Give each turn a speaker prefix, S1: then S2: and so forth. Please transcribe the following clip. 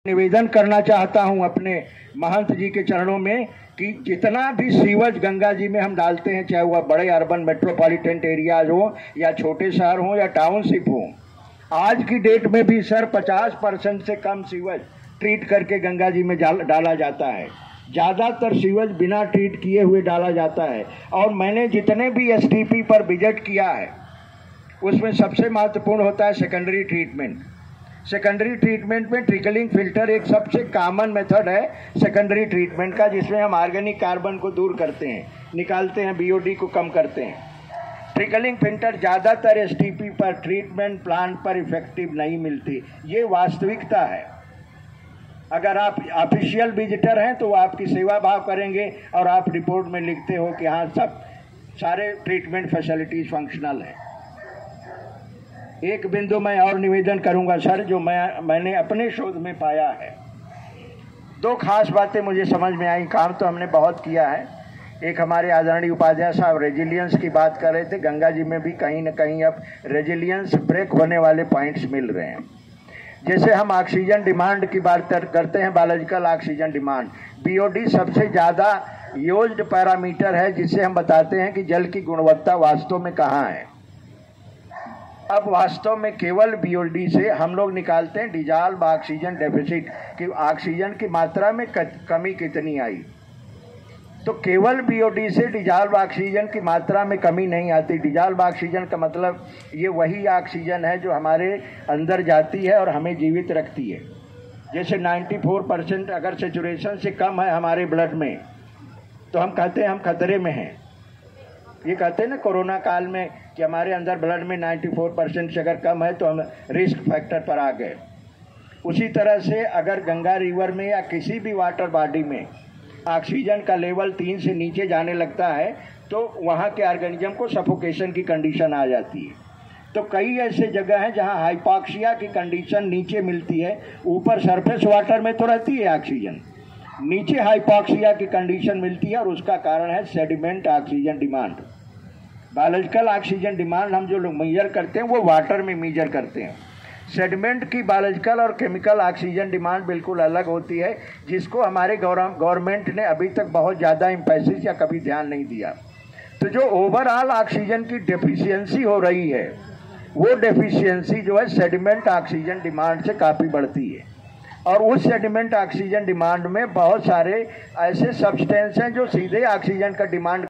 S1: निवेदन करना चाहता हूं अपने महंत जी के चरणों में कि जितना भी सीवज गंगा जी में हम डालते हैं, चाहे वह बड़े अर्बन मेट्रोपॉलिटन एरियाज हो या छोटे शहर हो या टाउनशिप हो, आज की डेट में भी सर 50% से कम सीवज ट्रीट करके गंगा जी में डाला जाता है। ज़्यादातर सीवज बिना ट्रीट किए हुए डाला जाता है। और मैंने जितने भी एसटीपी पर विजिट किया है उसमें सबसे महत्वपूर्ण होता है सेकेंडरी ट्रीटमेंट। सेकेंडरी ट्रीटमेंट में ट्रिकलिंग फिल्टर एक सबसे कॉमन मेथड है सेकेंडरी ट्रीटमेंट का, जिसमें हम ऑर्गेनिक कार्बन को दूर करते हैं, निकालते हैं, बीओडी को कम करते हैं। ट्रिकलिंग फिल्टर ज़्यादातर एसटीपी पर ट्रीटमेंट प्लांट पर इफेक्टिव नहीं मिलती, ये वास्तविकता है। अगर आप ऑफिशियल विजिटर हैं तो वो आपकी सेवा भाव करेंगे और आप रिपोर्ट में लिखते हो कि हाँ सब सारे ट्रीटमेंट फैसिलिटीज फंक्शनल है। एक बिंदु मैं और निवेदन करूंगा सर, जो मैंने अपने शोध में पाया है। दो खास बातें मुझे समझ में आई। काम तो हमने बहुत किया है। एक हमारे आदरणीय उपाध्याय साहब रेजिलियंस की बात कर रहे थे। गंगा जी में भी कहीं न कहीं अब रेजिलियंस ब्रेक होने वाले पॉइंट्स मिल रहे हैं। जैसे हम ऑक्सीजन डिमांड की बात करते हैं, बायोलॉजिकल ऑक्सीजन डिमांड, बीओडी सबसे ज़्यादा यूज्ड पैरामीटर है, जिससे हम बताते हैं कि जल की गुणवत्ता वास्तव में कहाँ है। अब वास्तव में केवल बीओडी से हम लोग निकालते हैं डिजॉल्व ऑक्सीजन डेफिसिट, कि ऑक्सीजन की मात्रा में कमी कितनी आई। तो केवल बीओडी से डिजॉल्व ऑक्सीजन की मात्रा में कमी नहीं आती। डिजॉल्व ऑक्सीजन का मतलब ये वही ऑक्सीजन है जो हमारे अंदर जाती है और हमें जीवित रखती है। जैसे 94% अगर सेचुरेशन से कम है हमारे ब्लड में तो हम कहते हैं हम खतरे में हैं। ये कहते हैं ना कोरोना काल में कि हमारे अंदर ब्लड में 94% से अगर कम है तो हम रिस्क फैक्टर पर आ गए। उसी तरह से अगर गंगा रिवर में या किसी भी वाटर बॉडी में ऑक्सीजन का लेवल 3 से नीचे जाने लगता है तो वहाँ के ऑर्गेनिज्म को सफोकेशन की कंडीशन आ जाती है। तो कई ऐसे जगह हैं जहाँ हाइपॉक्सिया की कंडीशन नीचे मिलती है। ऊपर सरफेस वाटर में तो रहती है ऑक्सीजन, नीचे हाइपॉक्सिया की कंडीशन मिलती है और उसका कारण है sediment oxygen demand. Biological oxygen demand हम जो लोग मेजर करते हैं वो वाटर में मेजर करते हैं। सेडिमेंट की बायोलॉजिकल और केमिकल ऑक्सीजन डिमांड बिल्कुल अलग होती है, जिसको हमारे गवर्नमेंट ने अभी तक बहुत ज़्यादा एम्फेसिस या कभी ध्यान नहीं दिया। तो जो ओवरऑल ऑक्सीजन की डेफिशिएंसी हो रही है वो डेफिशिएंसी जो है सेडिमेंट ऑक्सीजन डिमांड से काफ़ी बढ़ती है। और उस सेडिमेंट ऑक्सीजन डिमांड में बहुत सारे ऐसे सब्सटेंस हैं जो सीधे ऑक्सीजन का डिमांड